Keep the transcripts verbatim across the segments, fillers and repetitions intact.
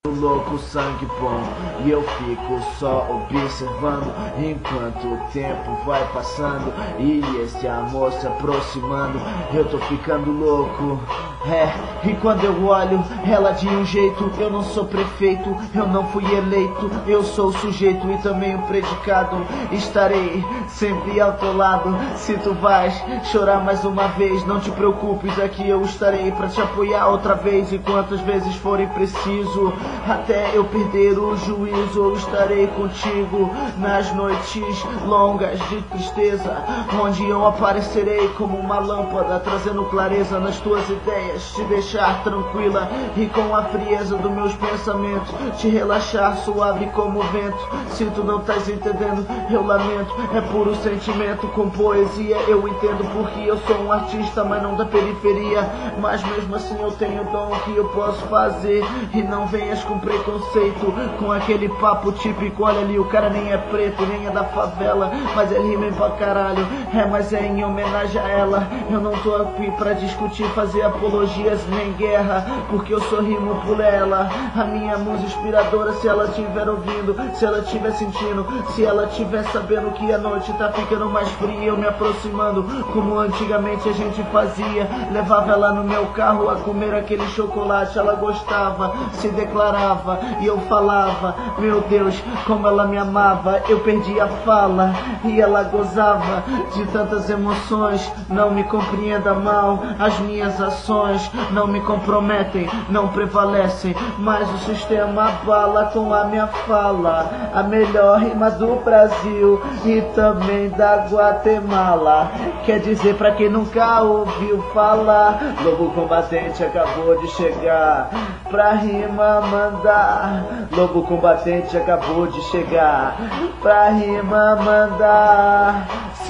Louco, sangue bom, e eu fico só observando enquanto o tempo vai passando e esse amor se aproximando. Eu tô ficando louco, é, e quando eu olho ela de um jeito, eu não sou prefeito, eu não fui eleito, eu sou o sujeito e também o predicado. Estarei sempre ao teu lado, se tu vais chorar mais uma vez, não te preocupes, aqui eu estarei pra te apoiar outra vez e quantas vezes forem preciso. Até eu perder o juízo, eu estarei contigo nas noites longas de tristeza, onde eu aparecerei como uma lâmpada, trazendo clareza nas tuas ideias, te deixar tranquila e com a frieza dos meus pensamentos, te relaxar suave como o vento. Se tu não estás entendendo, eu lamento, é puro sentimento com poesia. Eu entendo porque eu sou um artista, mas não da periferia, mas mesmo assim eu tenho dom que eu posso fazer. E não venhas com preconceito, com aquele papo típico, olha ali, o cara nem é preto, nem é da favela, mas é rima pra caralho, é, mas é em homenagem a ela. Eu não tô aqui pra discutir, fazer apologias nem guerra, porque eu sou rimo por ela. A minha musa inspiradora, se ela estiver ouvindo, se ela estiver sentindo, se ela estiver sabendo que a noite tá ficando mais fria, eu me aproximando, como antigamente a gente fazia, levava ela no meu carro a comer aquele chocolate, ela gostava, se declarava e eu falava, meu Deus, como ela me amava. Eu perdi a fala e ela gozava de tantas emoções. Não me compreenda mal, as minhas ações não me comprometem, não prevalecem, mas o sistema abala com a minha fala. A melhor rima do Brasil e também da Guatemala, quer dizer pra quem nunca ouviu falar, Lobo Combatente acabou de chegar pra rima mandar. Lobo Combatente acabou de chegar pra rima mandar.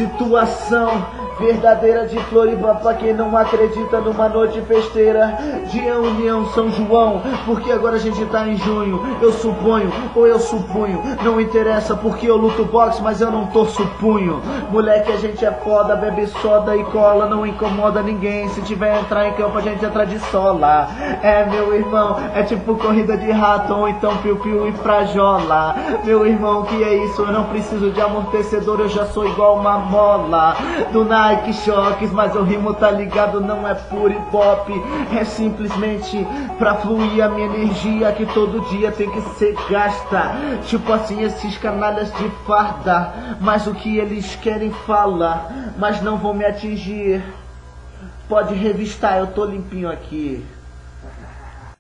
Situação verdadeira de Floripa, pra quem não acredita numa noite festeira de União São João, porque agora a gente tá em junho. Eu suponho, ou eu supunho, não interessa porque eu luto boxe, mas eu não torço punho. Moleque, a gente é foda, bebe soda e cola, não incomoda ninguém. Se tiver entrar em campo a gente entra de sola. É, meu irmão, é tipo corrida de rato ou então piu-piu e frajola. Meu irmão, que é isso? Eu não preciso de amortecedor, eu já sou igual uma mola do Nike Choques, mas o rimo tá ligado, não é puro ibope, é simplesmente pra fluir a minha energia que todo dia tem que ser gasta. Tipo assim, esses canalhas de farda, mas o que eles querem falar, mas não vão me atingir. Pode revistar, eu tô limpinho aqui.